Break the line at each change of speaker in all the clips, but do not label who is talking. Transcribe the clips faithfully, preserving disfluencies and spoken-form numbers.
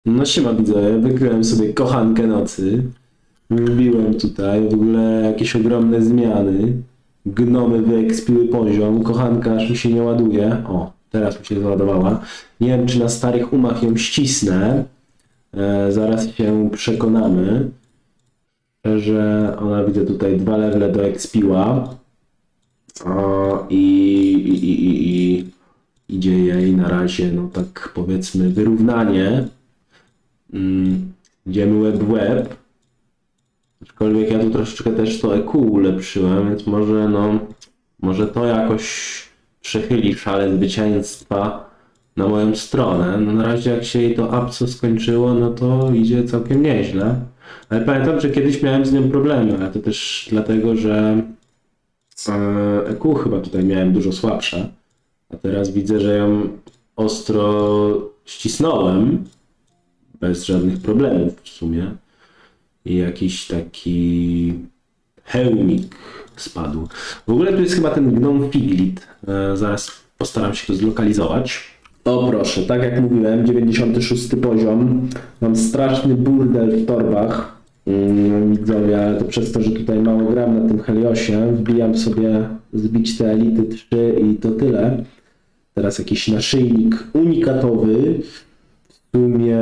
No siema widzowie, wykryłem sobie kochankę nocy. Wbiłem tutaj w ogóle jakieś ogromne zmiany. Gnomy wyekspiły poziom, kochanka aż mi się nie ładuje. O, teraz mi się załadowała. Nie wiem, czy na starych umach ją ścisnę. E, zaraz się przekonamy. Że ona, widzę tutaj dwa levele doekspiła. O, i, i, i, i, i idzie jej na razie, no tak powiedzmy, wyrównanie. Mm, idziemy łeb w łeb. Aczkolwiek ja tu troszeczkę też to E Q ulepszyłem, więc może no, może to jakoś przechyli szale zwycięstwa na moją stronę. No na razie jak się jej to apso skończyło, no to idzie całkiem nieźle. Ale pamiętam, że kiedyś miałem z nią problemy, ale to też dlatego, że E Q chyba tutaj miałem dużo słabsze. A teraz widzę, że ją ostro ścisnąłem. Bez żadnych problemów w sumie. I jakiś taki hełmik spadł. W ogóle tu jest chyba ten gnom Figlit. E, zaraz postaram się to zlokalizować. O proszę, tak jak mówiłem, dziewięćdziesiąty szósty poziom. Mam straszny burdel w torbach. Mm, widzowie, ale to przez to, że tutaj mało gram na tym Heliosie. Wbijam sobie zbić te elity trzy i to tyle. Teraz jakiś naszyjnik unikatowy. W sumie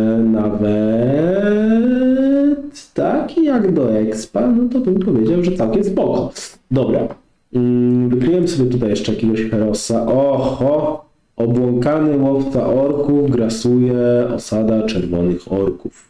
nawet taki jak do expa, no to bym powiedział, że całkiem spoko. Dobra, wykryłem sobie tutaj jeszcze jakiegoś herosa. Oho, obłąkany łowca orków grasuje osada czerwonych orków.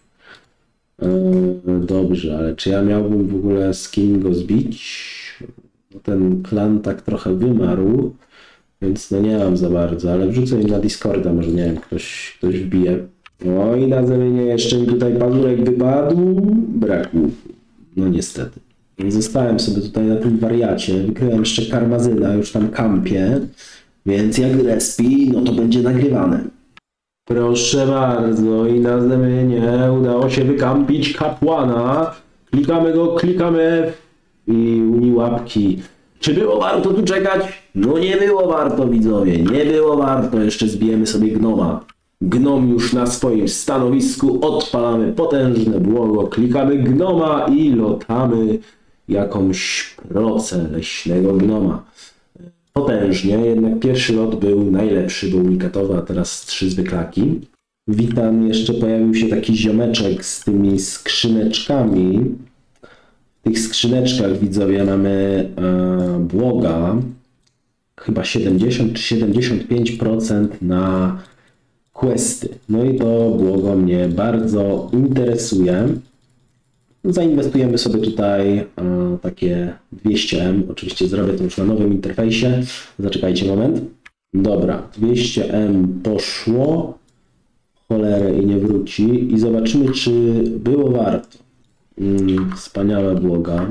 Eee, dobrze, ale czy ja miałbym w ogóle z kim go zbić? No ten klan tak trochę wymarł. Więc no nie mam za bardzo, ale wrzucę im na Discorda, może nie wiem, ktoś, ktoś wbije. No i na zamianie jeszcze mi tutaj pazurek wypadł, brakło. No niestety. Zostałem sobie tutaj na tym wariacie, wykryłem jeszcze karmazyna, już tam kampię, więc jak respi, no to będzie nagrywane. Proszę bardzo, i na zamianie udało się wykampić kapłana. Klikamy go, klikamy i uni łapki. Czy było warto tu czekać? No nie było warto, widzowie, nie było warto. Jeszcze zbijemy sobie gnoma. Gnom już na swoim stanowisku, odpalamy potężne błogo, klikamy gnoma i lotamy jakąś procę leśnego gnoma. Potężnie, jednak pierwszy lot był najlepszy, był unikatowy, a teraz trzy zwyklaki. Witam, jeszcze pojawił się taki ziomeczek z tymi skrzyneczkami. W tych skrzyneczkach, widzowie, mamy e, błoga, chyba siedemdziesiąt czy siedemdziesiąt pięć procent na questy. No i to błogo mnie bardzo interesuje. Zainwestujemy sobie tutaj e, takie dwieście M. Oczywiście zrobię to już na nowym interfejsie. Zaczekajcie moment. Dobra, dwieście M poszło. Cholerę i nie wróci. I zobaczymy, czy było warto. Mm, wspaniałe błoga.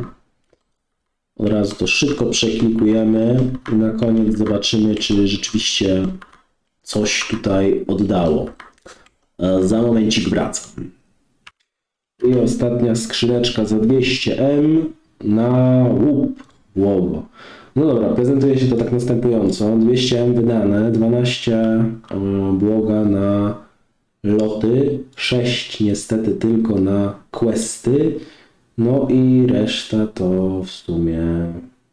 Od razu to szybko przeklikujemy i na koniec zobaczymy, czy rzeczywiście coś tutaj oddało. Za momencik wracam. I ostatnia skrzyneczka za dwieście M na łup błogo. No dobra, prezentuje się to tak następująco. dwieście M wydane, dwanaście błoga na loty, sześć niestety tylko na questy, no i reszta to w sumie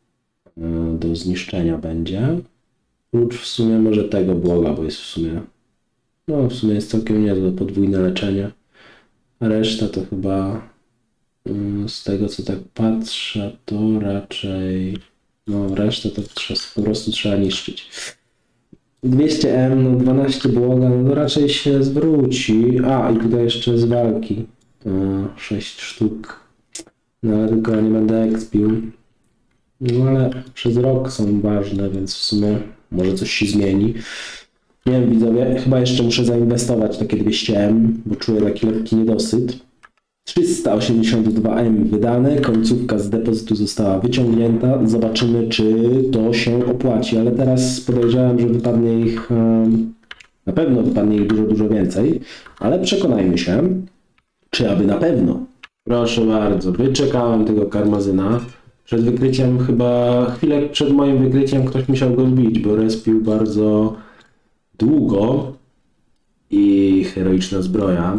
do zniszczenia będzie. Prócz w sumie może tego błoga, bo jest w sumie, no w sumie jest całkiem niezłe podwójne leczenie. A reszta to chyba z tego co tak patrzę, to raczej, no resztę to trzeba, po prostu trzeba niszczyć. dwieście M, no dwanaście błoga, no to raczej się zwróci. A, i tutaj jeszcze z walki. sześć sztuk. No ale tylko nie będę expił. No ale przez rok są ważne, więc w sumie może coś się zmieni. Nie wiem, widzowie, chyba jeszcze muszę zainwestować takie dwieście M, bo czuję taki lekki niedosyt. trzysta osiemdziesiąt dwa M wydane, końcówka z depozytu została wyciągnięta. Zobaczymy, czy to się opłaci, ale teraz podejrzewam, że wypadnie ich, na pewno wypadnie ich dużo, dużo więcej, ale przekonajmy się, czy aby na pewno. Proszę bardzo, wyczekałem tego karmazyna. Przed wykryciem, chyba chwilę przed moim wykryciem ktoś musiał go zbić, bo respił bardzo długo. i heroiczna zbroja.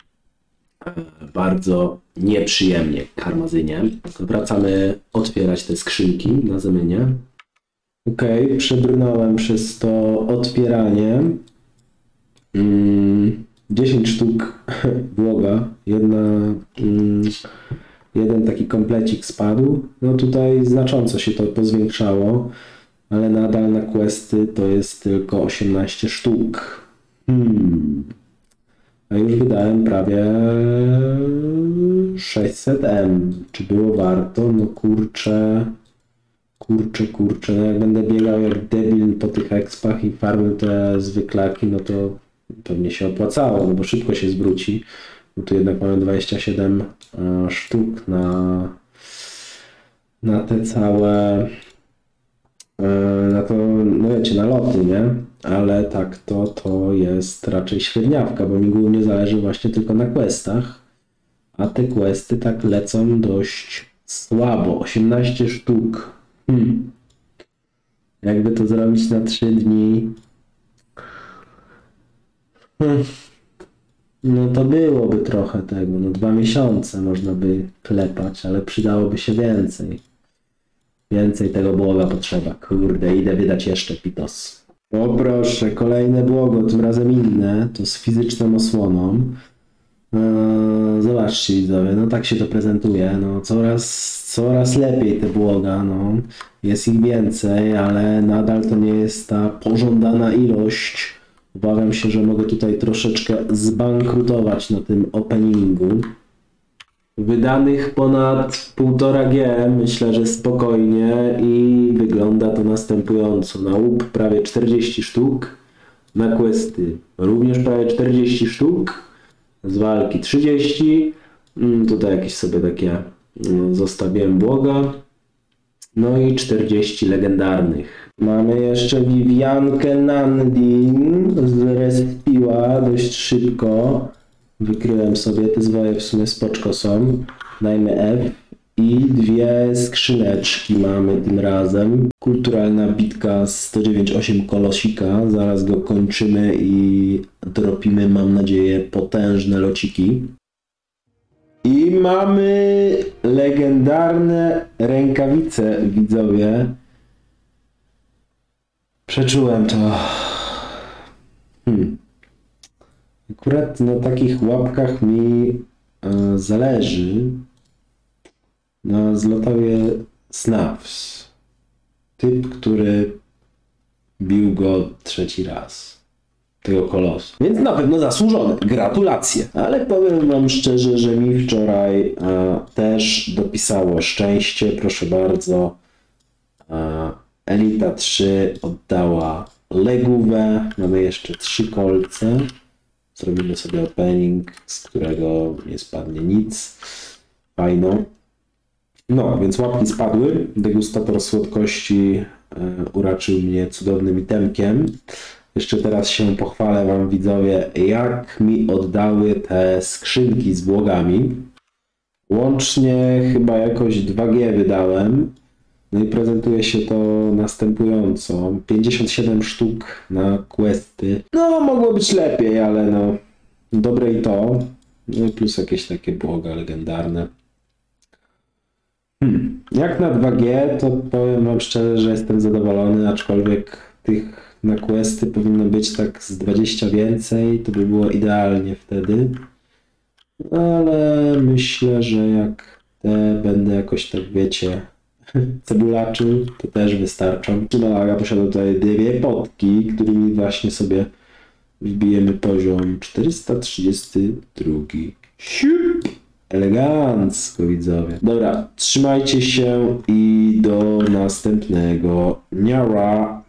Bardzo nieprzyjemnie, Karmazynie. Wracamy otwierać te skrzynki na zamianie. Ok, przebrnąłem przez to otwieranie. Mm, dziesięć sztuk błoga. Jedna, mm, jeden taki komplecik spadł. No tutaj znacząco się to pozwiększało, ale nadal na questy to jest tylko osiemnaście sztuk. Hmm. A już wydałem prawie sześćset M. Czy było warto? No kurczę, kurczę, kurczę. No jak będę biegał jak debil po tych expach i farmił te zwyklaki, no to pewnie się opłacało, no bo szybko się zwróci. Bo tu jednak mamy dwadzieścia siedem sztuk na, na te całe, na to, no wiecie, na loty, nie? Ale tak to, to jest raczej średniawka, bo mi głównie zależy właśnie tylko na questach, a te questy tak lecą dość słabo, osiemnaście sztuk. Hmm. Jakby to zrobić na trzy dni, hmm. no to byłoby trochę tego, no dwa miesiące można by klepać, ale przydałoby się więcej. Więcej tego błoga potrzeba. Kurde, idę wydać jeszcze pitos. O proszę, kolejne błogo, tym razem inne, to z fizyczną osłoną. Eee, zobaczcie widzowie, no tak się to prezentuje, no coraz, coraz lepiej te błoga, no. Jest ich więcej, ale nadal to nie jest ta pożądana ilość. Obawiam się, że mogę tutaj troszeczkę zbankrutować na tym openingu. Wydanych ponad półtora G, myślę, że spokojnie i wygląda to następująco. Na łup prawie czterdzieści sztuk, na questy również prawie czterdzieści sztuk, z walki trzydzieści, tutaj jakieś sobie takie zostawiłem błoga, no i czterdzieści legendarnych. Mamy jeszcze Viviankę Nandin, zrespiła dość szybko. Wykryłem sobie, te zwoje w sumie spoczko są. Dajmy F i dwie skrzyneczki mamy tym razem. Kulturalna bitka sto dziewięć osiem kolosika. Zaraz go kończymy i dropimy, mam nadzieję, potężne lociki. I mamy legendarne rękawice, widzowie. Przeczułem to. Hmm. Akurat na takich łapkach mi e, zależy. Na zlotowie Snaps. Typ, który bił go trzeci raz. Tego kolosu. Więc na pewno zasłużone. Gratulacje. Ale powiem wam szczerze, że mi wczoraj e, też dopisało szczęście. Proszę bardzo. E, Elita trzy oddała legówę. Mamy jeszcze trzy kolce. Zrobimy sobie opening, z którego nie spadnie nic. Fajno. No, więc łapki spadły. Degustator słodkości e, uraczył mnie cudownym itemkiem. Jeszcze teraz się pochwalę wam, widzowie, jak mi oddały te skrzynki z błogami. Łącznie chyba jakoś dwa G wydałem. No i prezentuje się to następująco. pięćdziesiąt siedem sztuk na questy. No, mogło być lepiej, ale no, dobre i to. No i plus jakieś takie błoga legendarne. Hmm. Jak na dwa G, to powiem wam szczerze, że jestem zadowolony, aczkolwiek tych na questy powinno być tak z dwadzieścia więcej, to by było idealnie wtedy. Ale myślę, że jak te będę jakoś tak, wiecie, cebulaczył, to też wystarczą. Malaga posiada tutaj dwie potki, którymi właśnie sobie wbijemy poziom czterysta trzydziesty drugi. Siup! Elegancko, widzowie. Dobra, trzymajcie się i do następnego. Niara!